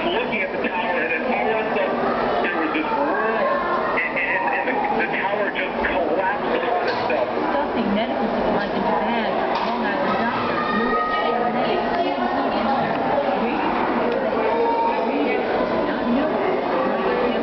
looking at the tower, and then all of a sudden there was this roar, and the tower just collapsed upon itself. Stuffing medical supplies into bags of Long Island doctors, moved CRNA, including others, waiting for the not knowing what it is.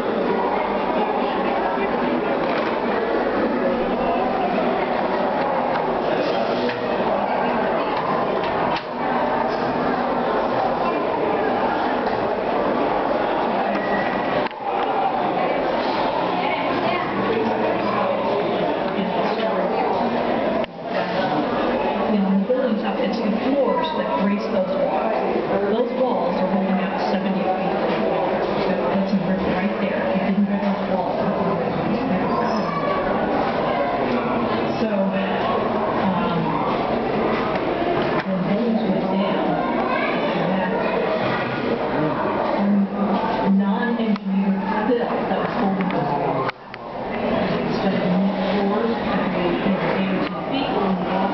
Up into the floors that grace those walls. Those walls are holding out 70 feet. That's a rip right there. It didn't rip those walls. So, when those went down, that non-engineered fill that was holding those walls. Instead of new floors, they were 82 feet on the walls.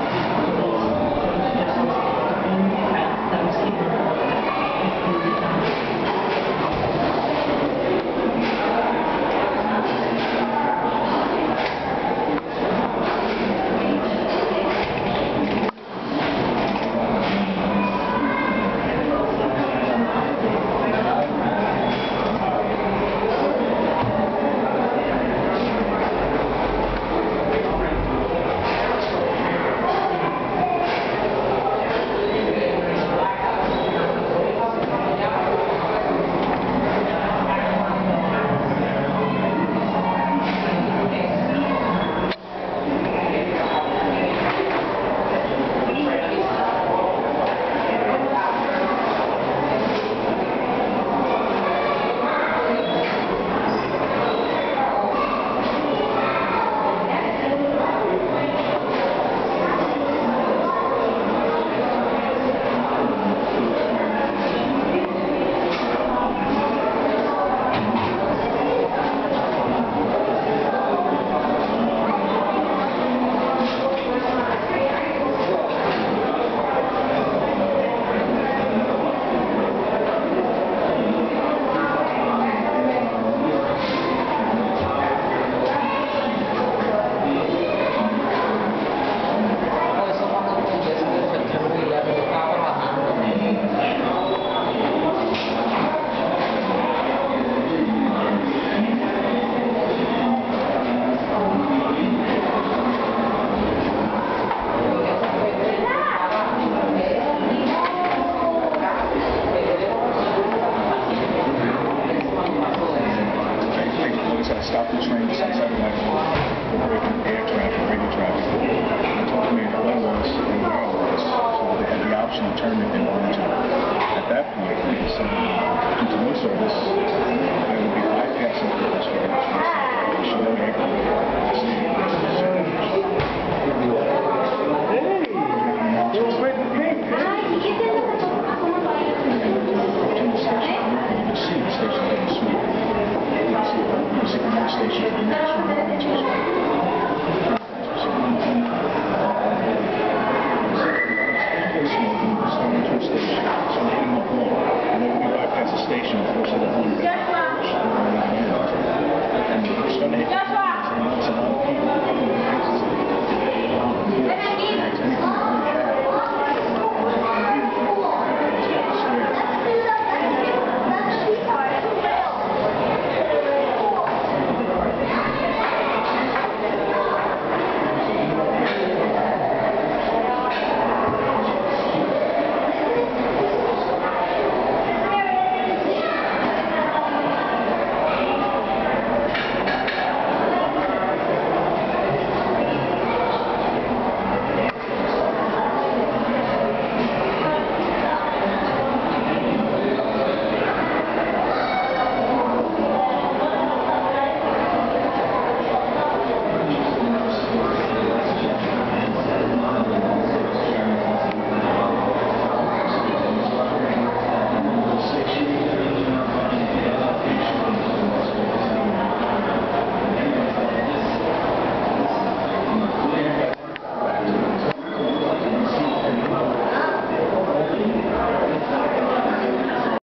Stop the train outside of that air traffic, radio traffic. Told me what it was and where it was, so they had the option of turning it.